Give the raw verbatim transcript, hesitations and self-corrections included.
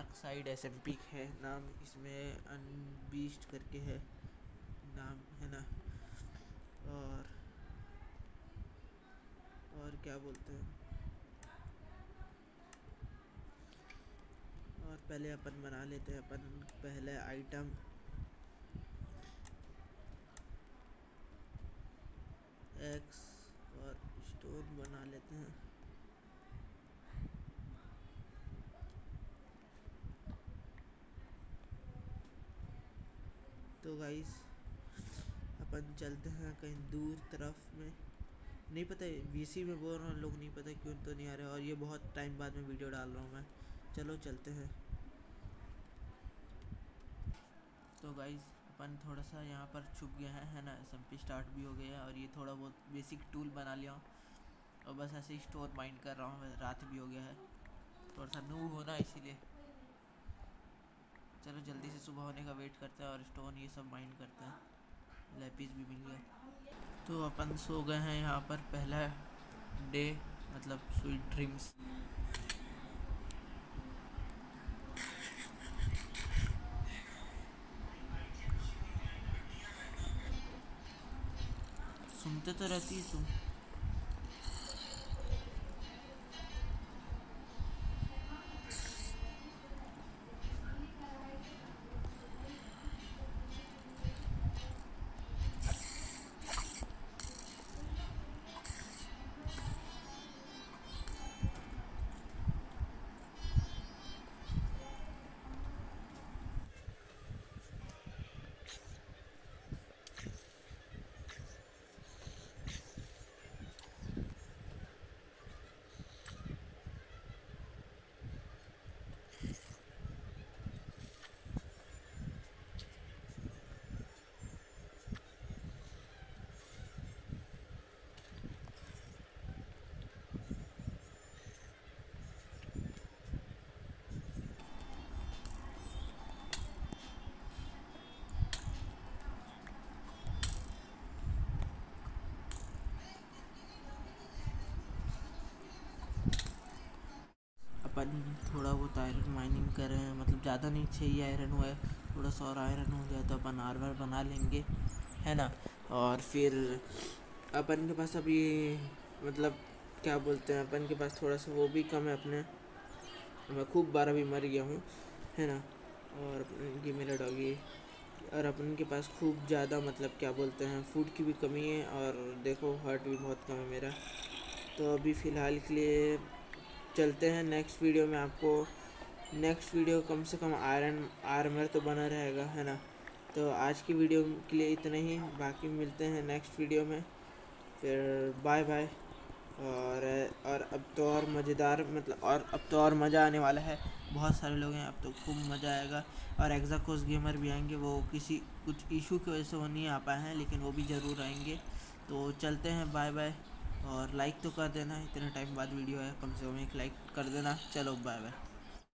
Dark side S M P है नाम, इसमें अनबीस्ट करके है नाम, है ना। और और क्या बोलते हैं, और पहले अपन बना लेते हैं अपन पहले आइटम एक्स और स्टोन बना लेते हैं। तो गाइस अपन चलते हैं कहीं दूर तरफ में, नहीं पता वीसी में बोल रहा हूँ, लोग नहीं पता क्यों तो नहीं आ रहे, और ये बहुत टाइम बाद में वीडियो डाल रहा हूँ मैं। चलो चलते हैं। तो गाइस अपन थोड़ा सा यहाँ पर छुप गया है है ना, एसएमपी स्टार्ट भी हो गया है, और ये थोड़ा बहुत बेसिक टूल बना लिया हूँ, और बस ऐसे ही स्टोर माइंड कर रहा हूँ। रात भी हो गया है, थोड़ा सा नूब होना इसीलिए। चलो जल्दी से सुबह होने का वेट करते हैं और स्टोन ये सब माइंड करते हैं। लैपिस भी मिल गया। तो अपन सो गए हैं यहाँ पर, पहला डे मतलब स्वीट ड्रीम्स। सुनते तो रहती है तुम। अपन थोड़ा बहुत आयरन माइनिंग कर रहे हैं, मतलब ज़्यादा नहीं चाहिए आयरन हुआ है, थोड़ा सा और आयरन हो जाए तो अपन आर्मर बना लेंगे, है ना। और फिर अपन के पास अभी मतलब क्या बोलते हैं, अपन के पास थोड़ा सा वो भी कम है अपने, मैं खूब बार अभी मर गया हूँ, है ना। और ये मेरा डॉगी, और अपन के पास खूब ज़्यादा मतलब क्या बोलते हैं फूड की भी कमी है, और देखो हार्ट भी बहुत कम है मेरा। तो अभी फ़िलहाल के लिए चलते हैं नेक्स्ट वीडियो में। आपको नेक्स्ट वीडियो कम से कम आयरन आर्मर तो बना रहेगा, है ना। तो आज की वीडियो के लिए इतना ही, बाकी मिलते हैं नेक्स्ट वीडियो में, फिर बाय बाय। और और अब तो और मज़ेदार मतलब और अब तो और मज़ा आने वाला है, बहुत सारे लोग हैं, अब तो खूब मज़ा आएगा। और एग्जाकोस गेमर भी आएंगे, वो किसी कुछ इशू की वजह से वो नहीं आ पाए हैं, लेकिन वो भी ज़रूर आएंगे। तो चलते हैं, बाय बाय। और लाइक तो कर देना, इतने टाइम बाद वीडियो है, कम से कम एक लाइक कर देना। चलो बाय बाय।